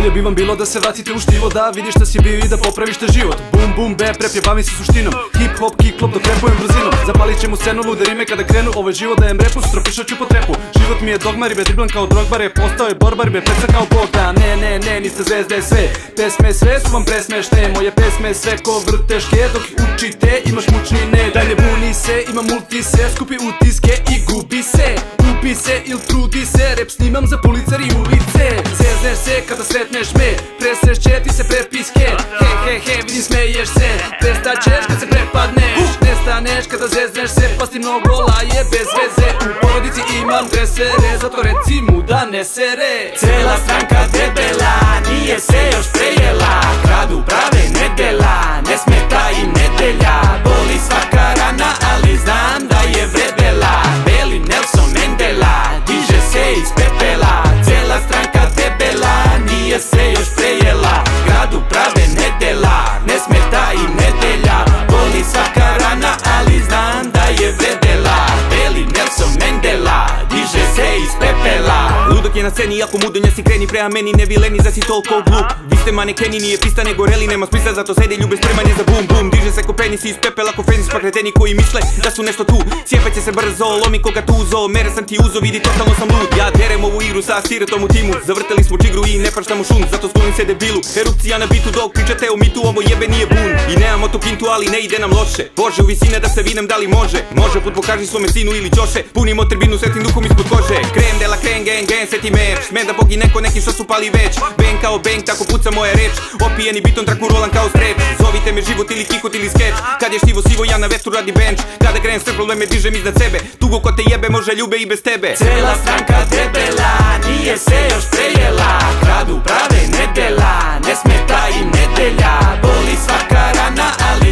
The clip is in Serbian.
Bolje bi vam bilo da se vratite u štivo, da vidiš šta si bio i da popravište život. Bum bum bap rap je bavim se suštinom, hip hop kick klop dok repujem brzinom. Zapalit ćemo scenu lude rime kada krenu, ovo je život dajem repu, sutra pišat ću po trepu. Život mi je dogma, ribe driblam kao Drogba, rep postao je borba, ribe peca kao Bog. Da ne, niste zvezde sve, pesme sve su vam presmešne, moje pesme sve ko vrteške, dok učite imaš mučnine. Dalje buni se, ima multise, skupi utiske i gubi se, upi se il trudi se, rep snimam za Pulitzer i ulice. Zezneš se kada sretneš me, presrešće ti se prepiske, he, vidim smeješ se, prestaćeš kad se prepadneš, nestaneš kada zezneš se, pa ti mnogo laje bez veze. U porodici imam dresere, zato reci mu da ne sere. Cela stranka debela, nije se još prejela, kradu prave nedela, ne smeta im nedelja. Boli svaka rana, ali znam da je vredela, beli Nelson Mandela, diže se iz pepela. Cela stranka debela, nije se još prejela, gradu prave nedela, ne smeta im nedelja. Boli svaka rana, ali znam da je vredela, beli Nelson Mandela, diže se iz pepela. Ludok je na sceni, jako mudonja si kreni prema meni, ne vileni za si toliko glup. Vi ste manekeni, nije pista nego reli, nema smisla, zato sede ljube spremanje za bum bum. Diže se ko penisi iz pepela, ko fenis pa kreteni koji misle da su nešto tu. Sjepać će se brzo, lomi koga tuzo, mere sam ti uzo, vidi totalno sam lud. Ja derem ovu igru sa siretom u timu, zavrteli smo čigru i ne praštamo šun, zato sklonim se debilu. Erupcija na bitu dok pričate o mitu, ovo jebe nije bun. I nemamo tu kintu, ali ne ide nam loše, Bože u visine da se vinem da li može. Može put pokaži svome sinu ili ćoše, punimo tribinu svetim duhom ispod kože. Krem de la krem, gang, seti meč, smem da bogi neko neki što su pali već. Bang kao bang, tako puca moja reč, opijeni biton traku rolan kao streč. Zovite me život ili kihot ili skeč, kad je štivo sivo ja na vetru radi bench. Kada krenem sve probleme dižem iznad sebe, tugo ko te jebe može ljube i bez tebe. Cela stranka debela, nije se još prejela, kradu prave nedela, ne smeta im nedelja. Boli svaka rana, ali